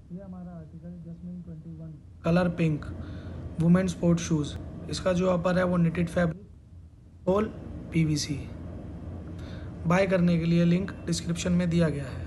ये हमारा article Jasmine 21 colour pink women sport shoes. इसका जो अपर है वो knitted fabric, whole PVC। Buy करने के लिए लिंक डिस्क्रिप्शन में दिया गया है।